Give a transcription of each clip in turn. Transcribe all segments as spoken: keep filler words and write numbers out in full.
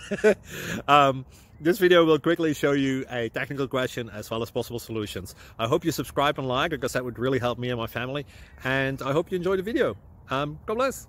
um, this video will quickly show you a technical question as well as possible solutions. I hope you subscribe and like, because that would really help me and my family. And I hope you enjoy the video. Um, God bless.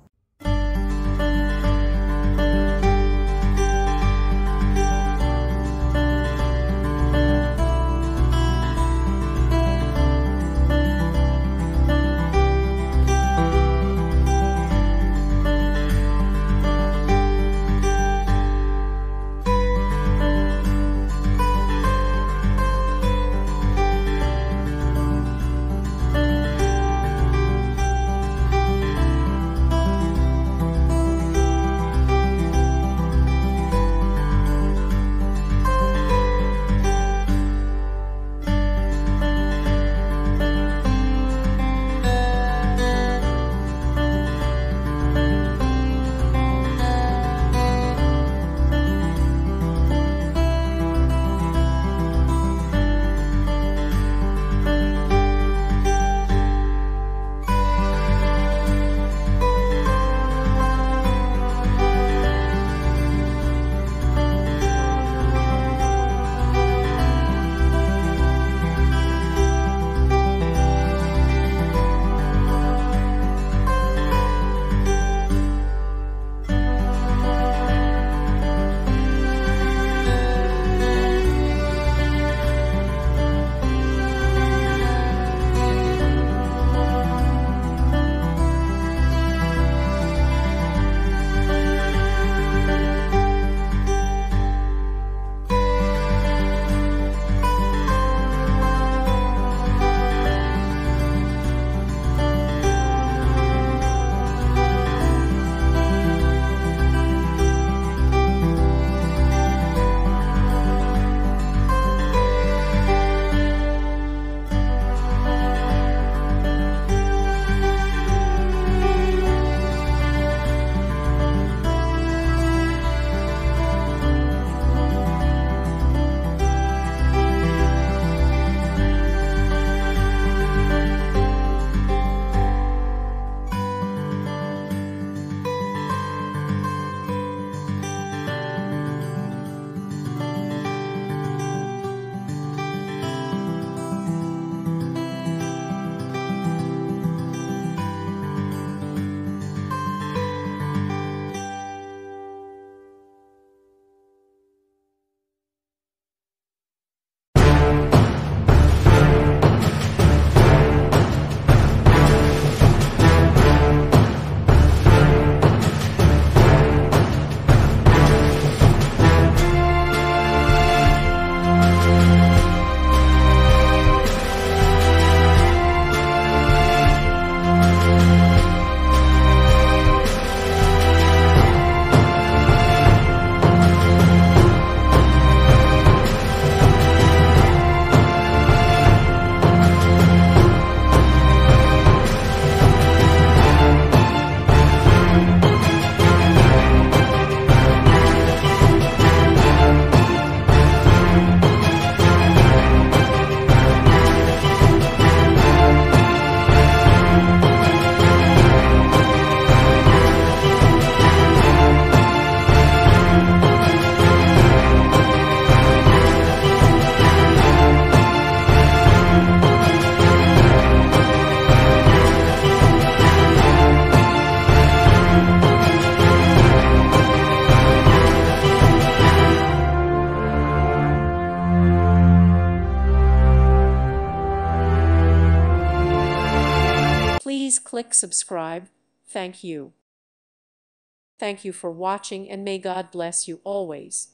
Please click subscribe. Thank you. Thank you for watching, and may God bless you always.